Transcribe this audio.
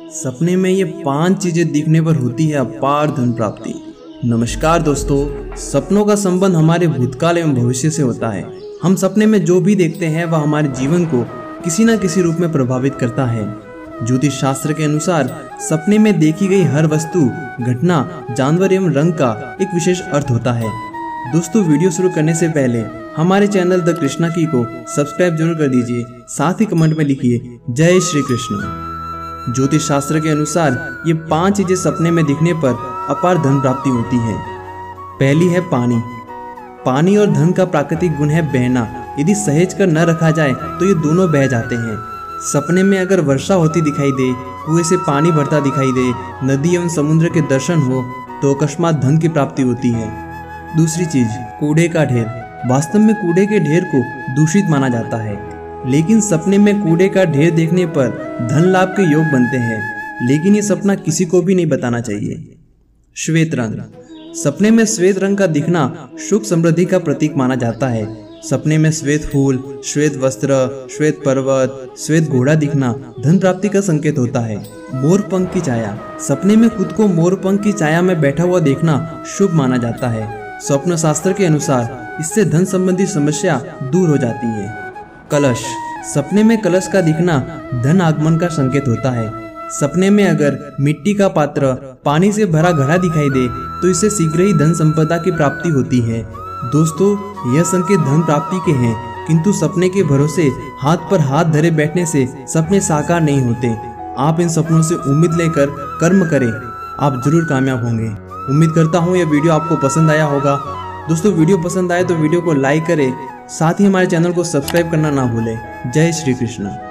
सपने में ये 5 चीजें दिखने पर होती है अपार धन प्राप्ति। नमस्कार दोस्तों, सपनों का संबंध हमारे भूतकाल एवं भविष्य से होता है। हम सपने में जो भी देखते हैं वह हमारे जीवन को किसी न किसी रूप में प्रभावित करता है। ज्योतिष शास्त्र के अनुसार सपने में देखी गई हर वस्तु, घटना, जानवर एवं रंग का एक विशेष अर्थ होता है। दोस्तों, वीडियो शुरू करने से पहले हमारे चैनल द कृष्णा की को सब्सक्राइब जरूर कर दीजिए, साथ ही कमेंट में लिखिए जय श्री कृष्ण। ज्योतिष शास्त्र के अनुसार ये 5 चीजें सपने में दिखने पर अपार धन प्राप्ति होती है। पहली है पानी। पानी और धन का प्राकृतिक गुण है बहना। यदि सहेज कर न रखा जाए तो ये दोनों बह जाते हैं। सपने में अगर वर्षा होती दिखाई दे, कुएं से पानी भरता दिखाई दे, नदी एवं समुद्र के दर्शन हो तो अकस्मात धन की प्राप्ति होती है। दूसरी चीज, कूड़े का ढेर। वास्तव में कूड़े के ढेर को दूषित माना जाता है, लेकिन सपने में कूड़े का ढेर देखने पर धन लाभ के योग बनते हैं, लेकिन ये सपना किसी को भी नहीं बताना चाहिए। श्वेत रंग। सपने में श्वेत रंग का दिखना सुख समृद्धि का प्रतीक माना जाता है। सपने में श्वेत फूल, श्वेत वस्त्र, श्वेत पर्वत, श्वेत घोड़ा दिखना धन प्राप्ति का संकेत होता है। मोर पंख की छाया। सपने में खुद को मोर पंख की छाया में बैठा हुआ देखना शुभ माना जाता है। स्वप्न शास्त्र के अनुसार इससे धन संबंधी समस्या दूर हो जाती है। कलश। सपने में कलश का दिखना धन आगमन का संकेत होता है। सपने में अगर मिट्टी का पात्र, पानी से भरा घड़ा दिखाई दे तो इससे शीघ्र ही धन संपदा की प्राप्ति होती है। दोस्तों, यह संकेत धन प्राप्ति के हैं, किंतु सपने के भरोसे हाथ पर हाथ धरे बैठने से सपने साकार नहीं होते। आप इन सपनों से उम्मीद लेकर कर्म करें, आप जरूर कामयाब होंगे। उम्मीद करता हूँ यह वीडियो आपको पसंद आया होगा। दोस्तों, वीडियो पसंद आए तो वीडियो को लाइक करें, साथ ही हमारे चैनल को सब्सक्राइब करना ना भूलें। जय श्री कृष्ण।